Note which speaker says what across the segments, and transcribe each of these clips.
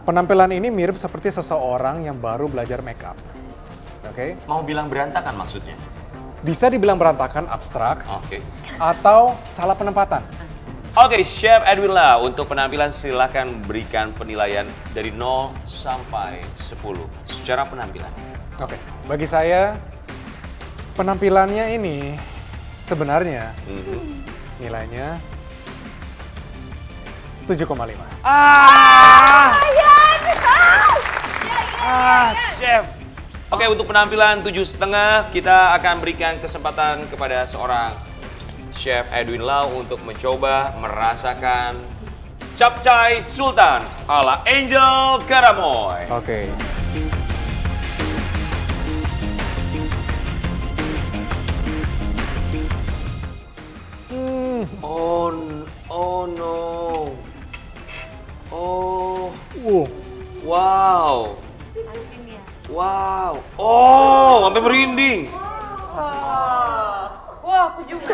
Speaker 1: Penampilan ini mirip seperti seseorang yang baru belajar makeup. Oke?
Speaker 2: Mau bilang berantakan maksudnya?
Speaker 1: Bisa dibilang berantakan, abstrak,
Speaker 2: Oke.
Speaker 1: atau salah penempatan.
Speaker 2: Oke, Chef Edwin Lau, untuk penampilan silakan berikan penilaian dari 0 sampai 10 secara penampilan.
Speaker 1: Oke, bagi saya penampilannya ini sebenarnya nilainya 7,5.
Speaker 2: Chef. Oke, untuk penampilan 7,5 kita akan berikan kesempatan kepada seorang Chef Edwin Lau untuk mencoba merasakan capcay Sultan ala Angel Karamoy.
Speaker 1: Oke.
Speaker 2: Oh no. Oh.
Speaker 1: Wow.
Speaker 2: Wow.
Speaker 3: Asin ya?
Speaker 2: Wow. Oh, sampai merinding.
Speaker 3: Wah, aku juga.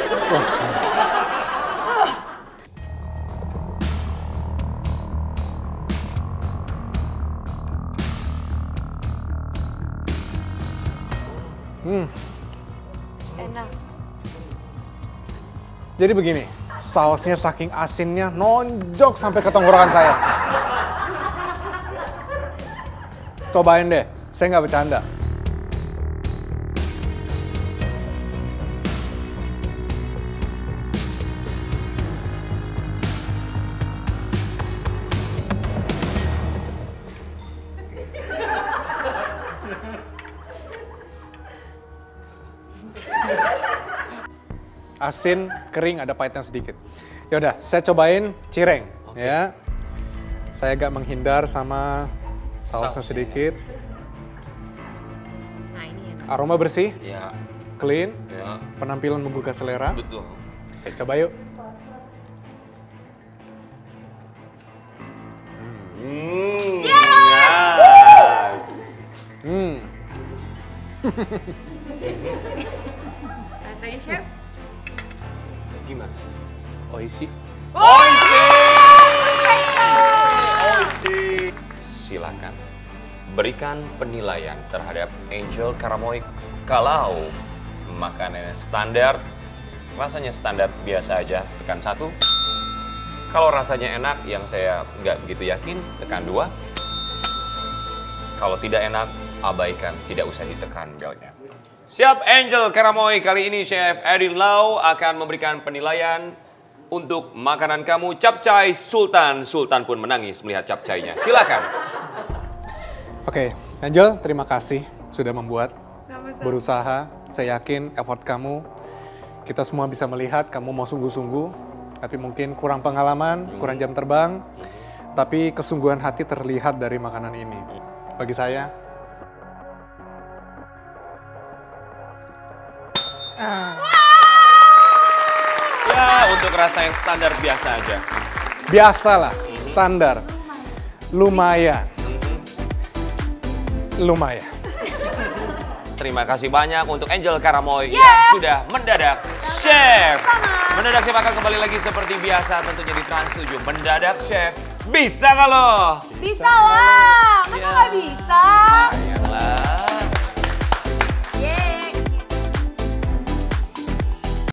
Speaker 3: Enak.
Speaker 1: Jadi begini, sausnya saking asinnya nonjok sampai ke tenggorokan saya. Cobain deh, saya nggak bercanda. Asin, kering, ada pahitnya sedikit. Yaudah, saya cobain cireng, ya. Saya agak menghindar sama sausnya sedikit.
Speaker 3: Nah, ini enak.
Speaker 1: Aroma bersih,
Speaker 2: Ya,
Speaker 1: clean,
Speaker 2: ya,
Speaker 1: penampilan menggugah selera.
Speaker 2: betul.
Speaker 1: Oke, coba yuk.
Speaker 2: Yes.
Speaker 3: Rasanya, Chef?
Speaker 2: Gimana?
Speaker 1: Oishi.
Speaker 2: Oishi! Oishi! Silakan berikan penilaian terhadap Angel Karamoy kalau makanannya standar, rasanya standar biasa aja, tekan 1. Kalau rasanya enak, yang saya nggak begitu yakin, tekan 2. Kalau tidak enak, abaikan, tidak usah ditekan belnya. Siap Angel Karamoy, kali ini Chef Edwin Lau akan memberikan penilaian untuk makanan kamu capcay Sultan. Sultan pun menangis melihat capcaynya. Silakan.
Speaker 1: Oke, Angel, terima kasih sudah membuat,
Speaker 3: Sama-sama.
Speaker 1: berusaha. Saya yakin effort kamu, kita semua bisa melihat kamu mau sungguh-sungguh, tapi mungkin kurang pengalaman, kurang jam terbang, tapi kesungguhan hati terlihat dari makanan ini. Bagi saya,
Speaker 2: Ya, untuk rasa yang standar biasa aja.
Speaker 1: biasalah, standar, lumayan. Lumayan.
Speaker 2: Terima kasih banyak untuk Angel Karamoy yang sudah mendadak Chef. Mendadak Chef akan kembali lagi seperti biasa tentunya di Trans 7. Mendadak Chef. Bisa kalau?
Speaker 3: Bisa lah. Masa nggak bisa?
Speaker 2: Ayolah.